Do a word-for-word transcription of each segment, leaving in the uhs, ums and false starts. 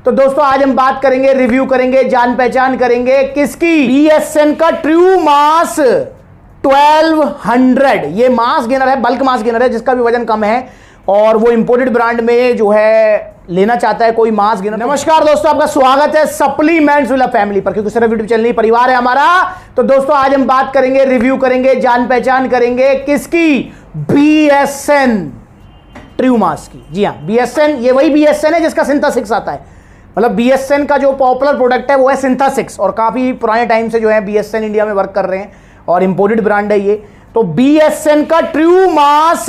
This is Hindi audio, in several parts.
तो दोस्तों आज हम बात करेंगे, रिव्यू करेंगे, जान पहचान करेंगे किसकी, बीएसएन का ट्रू मास ट्वेल्व हंड्रेड। ये मास गेनर है, बल्क मास गेनर है जिसका भी वजन कम है और वो इंपोर्टेड ब्रांड में जो है लेना चाहता है कोई मास गेनर। नमस्कार दोस्तों, आपका स्वागत है सप्लीमेंट्स विद फैमिली पर, क्योंकि सिर्फ यूट्यूब चैनल नहीं परिवार है हमारा। तो दोस्तों आज हम बात करेंगे, रिव्यू करेंगे, जान पहचान करेंगे किसकी, बीएसएन ट्रू मास की। जी हाँ, बीएसएन, ये वही बीएसएन है जिसका सिंथेसिक्स आता है। मतलब बीएसएन का जो पॉपुलर प्रोडक्ट है वो है सिंथेसिक्स और काफी पुराने टाइम से जो है बीएसएन इंडिया में वर्क कर रहे हैं और इंपोर्टेड ब्रांड है ये। तो बीएसएन का ट्रू मास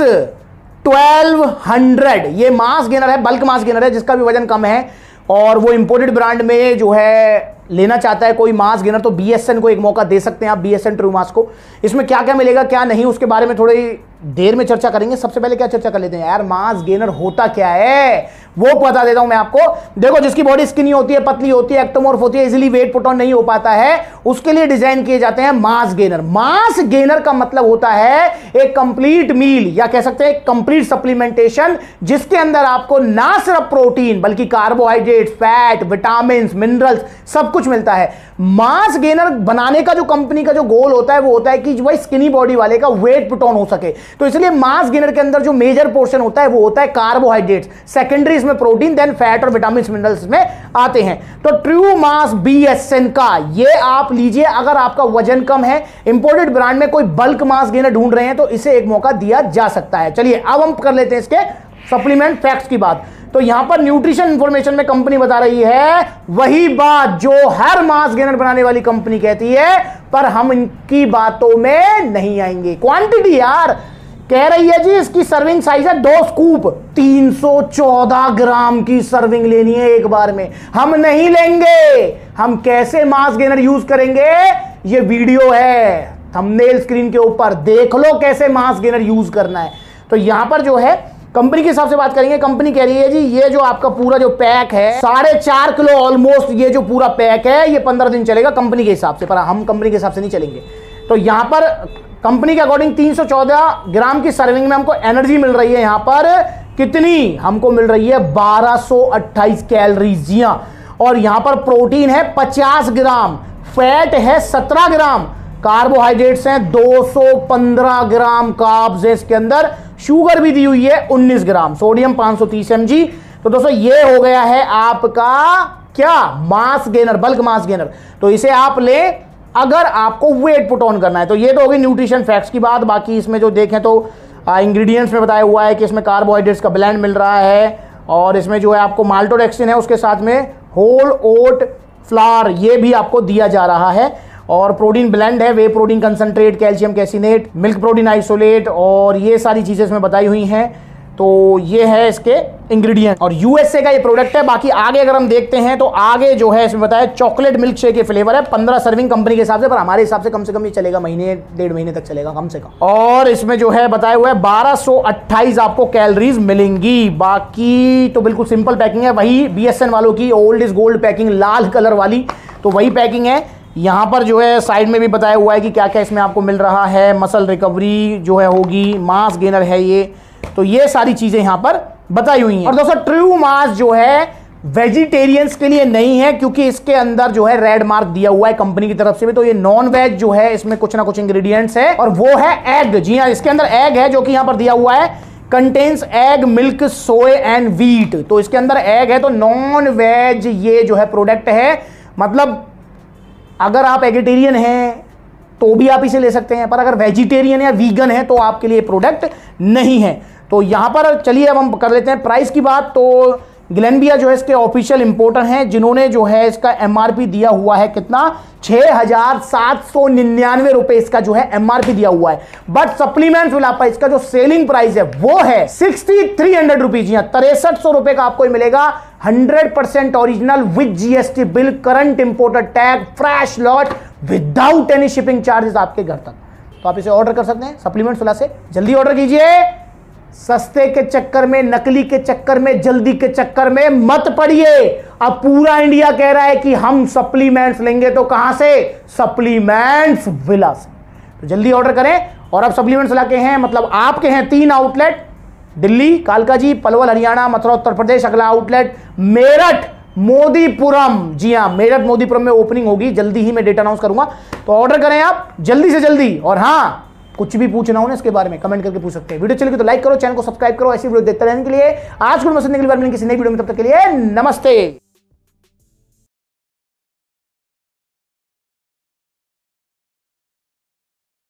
ट्वेल्व हंड्रेड, ये मास गेनर है, बल्क मास गेनर है जिसका भी वजन कम है और वो इंपोर्टेड ब्रांड में जो है लेना चाहता है कोई मास गेनर, तो बीएसएन को एक मौका दे सकते हैं आप, बीएसएन ट्रू मास को। इसमें क्या क्या मिलेगा क्या नहीं उसके बारे में थोड़ी देर में चर्चा करेंगे। सबसे पहले क्या चर्चा कर लेते हैं यार, मास गेनर होता क्या है वो बता देता हूं मैं आपको। देखो, जिसकी बॉडी स्किनी होती है, पतली होती है, एक्टोमॉर्फ होती है, इजीली वेट पुट ऑन नहीं हो पाता है, उसके लिए डिजाइन किए जाते हैं मास गेनर। मास गेनर का मतलब होता है एक कंप्लीट मील या कह सकते हैं कंप्लीट सप्लीमेंटेशन, जिसके अंदर आपको ना सिर्फ प्रोटीन बल्कि कार्बोहाइड्रेट्स, फैट, विटामिन, मिनरल्स सब कुछ मिलता है। मास गेनर बनाने का जो कंपनी का जो गोल होता है वो होता है कि वही स्किनी बॉडी वाले का वेट पुट ऑन हो सके। तो इसलिए मास गेनर के अंदर जो मेजर पोर्शन होता है वो होता है कार्बोहाइड्रेट्स, सेकेंडरी इसमें प्रोटीन, देन फैट और विटामिन मिनरल्स में आते हैं। तो ट्रू मास बीएसएन का ये आप लीजिए, अगर आपका वजन कम है, इंपोर्टेड ब्रांड में कोई बल्क मास गेनर ढूंढ रहे हैं तो इसे एक मौका दिया जा सकता है। चलिए अब हम कर लेते हैं इसके सप्लीमेंट फैक्ट्स की बात। तो यहां पर न्यूट्रिशन इंफॉर्मेशन में कंपनी बता रही है वही बात जो हर मास गेनर बनाने वाली कंपनी कहती है, पर हम इनकी बातों में नहीं आएंगे। क्वांटिटी यार कह रही है जी इसकी सर्विंग साइज है दो स्कूप, तीन सौ चौदह ग्राम की सर्विंग लेनी है एक बार में। हम नहीं लेंगे। हम कैसे मास गेनर यूज करेंगे ये वीडियो है, थंबनेल स्क्रीन के ऊपर देख लो कैसे मास गेनर यूज करना है। तो यहां पर जो है कंपनी के हिसाब से बात करेंगे। कंपनी कह रही है जी ये जो आपका पूरा जो पैक है साढ़े चार किलो ऑलमोस्ट, ये जो पूरा पैक है ये पंद्रह दिन चलेगा कंपनी के हिसाब से, पर हम कंपनी के हिसाब से नहीं चलेंगे। तो यहां पर कंपनी के अकॉर्डिंग तीन सौ चौदह ग्राम की सर्विंग में हमको एनर्जी मिल रही है यहां पर कितनी, हमको मिल रही है बारह सौ अट्ठाईस कैलोरीज। जी हां, और यहां पर प्रोटीन है पचास ग्राम, फैट है सत्रह ग्राम, कार्बोहाइड्रेट्स हैं दो सौ पंद्रह ग्राम, कार्ब्स है इसके अंदर, शुगर भी दी हुई है उन्नीस ग्राम, सोडियम पाँच सौ तीस एमजी। तो दोस्तों ये हो गया है आपका क्या, mass gainer, bulk mass gainer. तो इसे आप ले अगर आपको वेट पुट ऑन करना है। तो ये तो होगी न्यूट्रिशन फैक्ट्स की बात। बाकी इसमें जो देखें तो इंग्रेडिएंट्स में बताया हुआ है कि इसमें कार्बोहाइड्रेट्स का ब्लेंड मिल रहा है और इसमें जो है आपको माल्टोडेक्सिन है, उसके साथ में होल ओट फ्लावर ये भी आपको दिया जा रहा है और प्रोटीन ब्लेंड है, whey protein concentrate, calcium caseinate, milk protein isolate और ये सारी चीजें इसमें बताई हुई हैं। तो ये है इसके इंग्रेडिएंट और यूएसए का ये प्रोडक्ट है। बाकी आगे अगर हम देखते हैं तो आगे जो है इसमें बताया चॉकलेट मिल्क शेक के फ्लेवर है, पंद्रह सर्विंग कंपनी के हिसाब से, पर हमारे हिसाब से कम से कम ये चलेगा महीने डेढ़ महीने तक चलेगा कम से कम। और इसमें जो है बताया हुआ है बारह सौ अट्ठाईस आपको कैलोरीज मिलेंगी। बाकी तो बिल्कुल सिंपल पैकिंग है, वही बीएसएन वालों की ओल्ड इज गोल्ड पैकिंग, लाल कलर वाली, तो वही पैकिंग है। यहाँ पर जो है साइड में भी बताया हुआ है कि क्या क्या इसमें आपको मिल रहा है, मसल रिकवरी जो है होगी, मास गेनर है ये, तो ये सारी चीजें यहाँ पर बताई हुई हैं। और दोस्तों ट्रू मास जो है वेजिटेरियंस के लिए नहीं है, क्योंकि इसके अंदर जो है रेड मार्क दिया हुआ है कंपनी की तरफ से भी। तो ये नॉन वेज जो है, इसमें कुछ ना कुछ इंग्रेडिएंट्स है और वो है एग। जी हाँ, इसके अंदर एग है जो कि यहाँ पर दिया हुआ है, contains egg, milk, soy and wheat. तो इसके अंदर एग है, तो नॉन वेज ये जो है प्रोडक्ट है। मतलब अगर आप एगिटेरियन हैं तो भी आप इसे ले सकते हैं, पर अगर वेजिटेरियन या वीगन है तो आपके लिए प्रोडक्ट नहीं है। तो यहां पर चलिए अब हम कर लेते हैं प्राइस की बात। तो ग्लेनबिया जो है इसके ऑफिशियल इंपोर्टर हैं, जिन्होंने जो है इसका एमआरपी दिया हुआ है कितना, छह हजार सात सौ निन्यानवे रुपए इसका जो है एमआरपी दिया हुआ है। बट सप्लीमेंट विलापा इसका जो सेलिंग प्राइस है वो है सिक्सटी थ्री हंड्रेड रुपीज, तिरसठ सौ रुपए का आपको मिलेगा, hundred percent original with GST bill, current importer tag, fresh lot, without any shipping charges आपके घर तक। तो आप इसे ऑर्डर कर सकते हैं सप्लीमेंट विला से, जल्दी ऑर्डर कीजिए। सस्ते के चक्कर में, नकली के चक्कर में, जल्दी के चक्कर में मत पड़िए। अब पूरा इंडिया कह रहा है कि हम सप्लीमेंट्स लेंगे, तो कहां से, सप्लीमेंट्स विला से। तो जल्दी ऑर्डर करें। और अब सप्लीमेंट्स विला के हैं, मतलब आपके हैं तीन आउटलेट, दिल्ली, कालकाजी, पलवल हरियाणा, मथुरा उत्तर प्रदेश, अगला आउटलेट मेरठ मोदीपुरम। जी हां, मेरठ मोदीपुरम में ओपनिंग होगी, जल्दी ही मैं डेट अनाउंस करूंगा, तो ऑर्डर करें आप जल्दी से जल्दी। और हां, कुछ भी पूछना हो ना इसके बारे में कमेंट करके पूछ सकते हैं। वीडियो चलेगी तो लाइक करो, चैनल को सब्सक्राइब करो ऐसी वीडियो देखते रहने के लिए। आज को मसंद अगली बार मिलेंगे किसी नई वीडियो में, तब तक के लिए नमस्ते।